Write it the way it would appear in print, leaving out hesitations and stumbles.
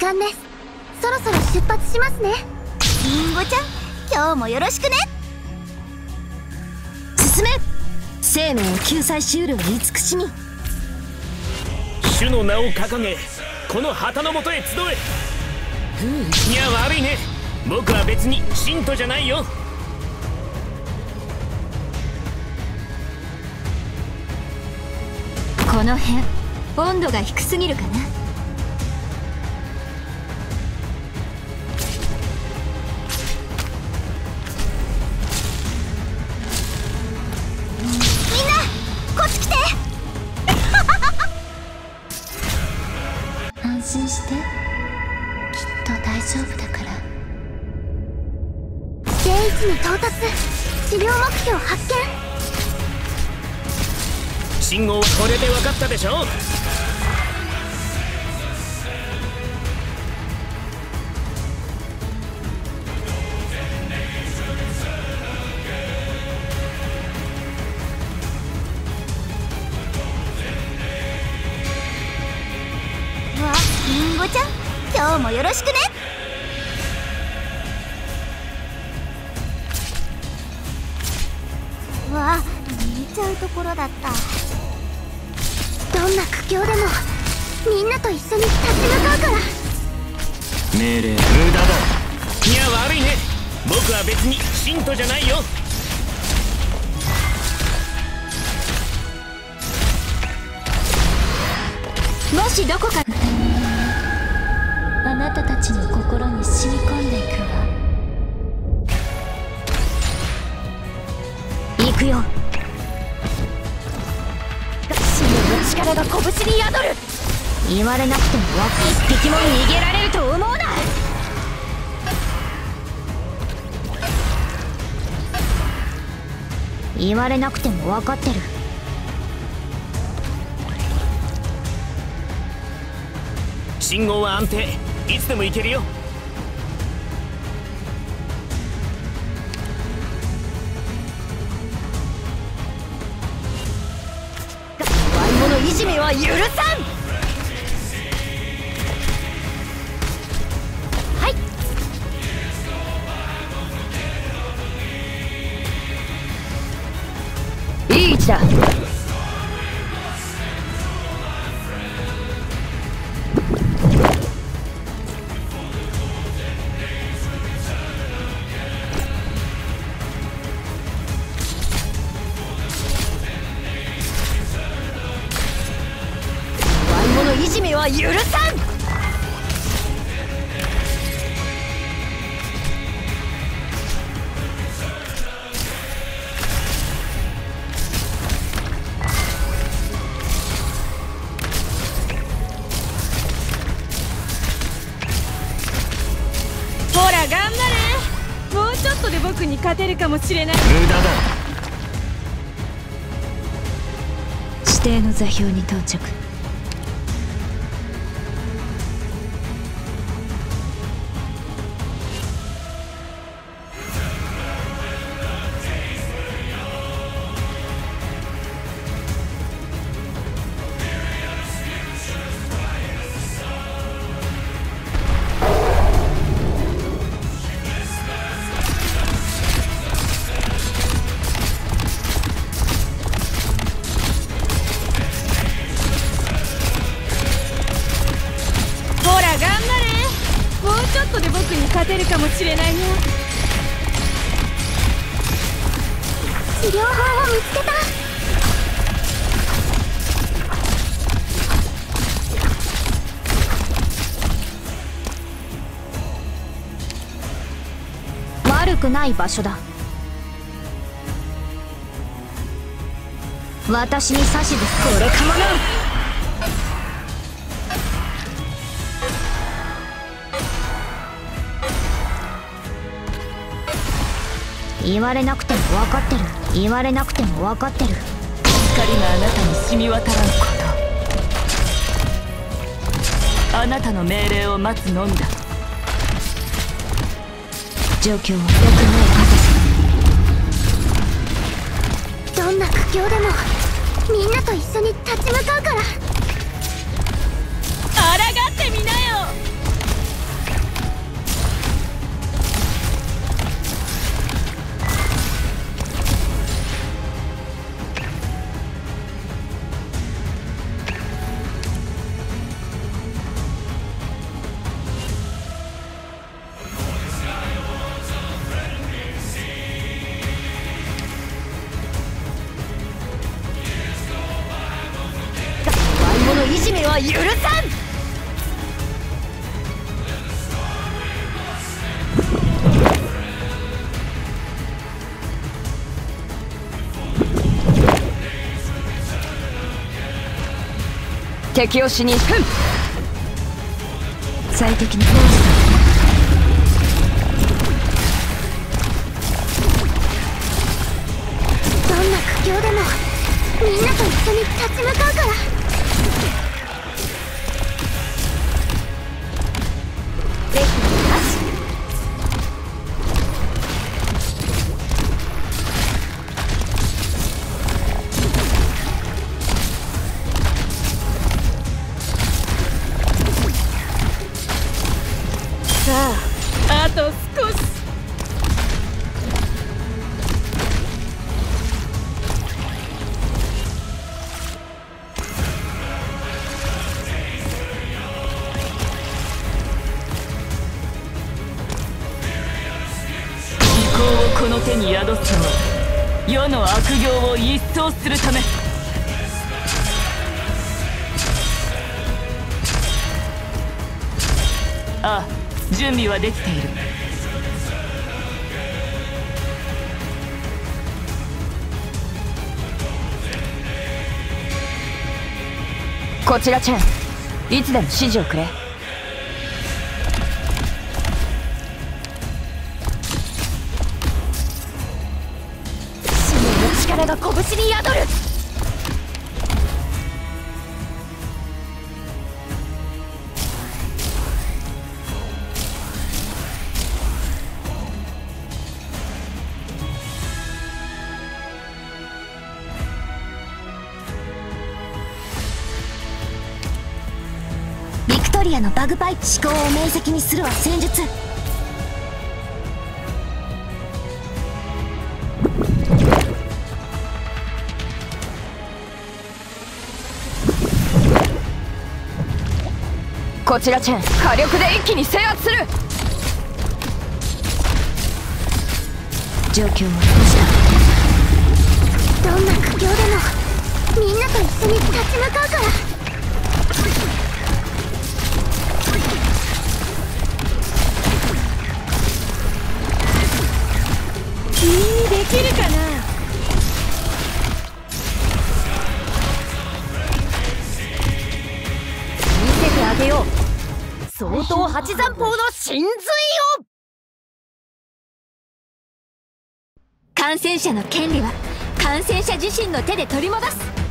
間です。そろそろ出発しますね。 りんごちゃん、今日もよろしくね。 進め。生命を救済しうるは慈しみ。 主の名を掲げ、この旗のもとへ集え。いや悪いね、僕は別に信徒じゃないよ。 この辺温度が低すぎるかな。 みんなこっち来て。 安心して、きっと大丈夫だから。定位置に到達。治療目標発見。 信号はこれで分かったでしょ。 りんごちゃん、今日もよろしくね。わあ、寝ちゃうところだった。 どんな苦境でもみんなと一緒に立ち向かうから。 命令無駄だ。いや悪いね、僕は別に信徒じゃないよ。 もしどこかあなたたちの心に染み込んでいくわ。 行くよ。死の力が拳に宿る。言われなくても一匹も逃げられると思うな。言われなくても分かってる。 信号は安定、いつでも行けるよ。 悪者いじめは許さん。はい。いい位置だ。いじめは許さん。 ほら頑張れ。もうちょっとで僕に勝てるかもしれない。 無駄だ。 指定の座標に到着。 ちょっとで僕に勝てるかもしれないよ。 治療法を見つけた。 悪くない場所だ。私に指図これかもな。言われなくても分かってる。言われなくても分かってる。 光があなたに染み渡らんこと、あなたの命令を待つのみだ。 状況は良くないどんな苦境でもみんなと一緒に立ち向かうから。 抗ってみなよ。 めは許さん。敵を死に行く。最適にどんな苦境でもみんなと一緒に立ち向かうから。 ぜひなし。 さあ、あと少し。 この手に宿すのは世の悪行を一掃するため。ああ、準備はできている。こちらチェン、いつでも指示をくれ。力が拳に宿る。 ビクトリアのバグパイプ思考を明晰にするは戦術。 こちらチェン、火力で一気に制圧する。状況を見ました。 どんな苦境でもみんなと一緒に立ち向かうから。 君にできるかな。 見せてあげよう、総統八山砲の神髄を。 感染者の権利は感染者自身の手で取り戻す。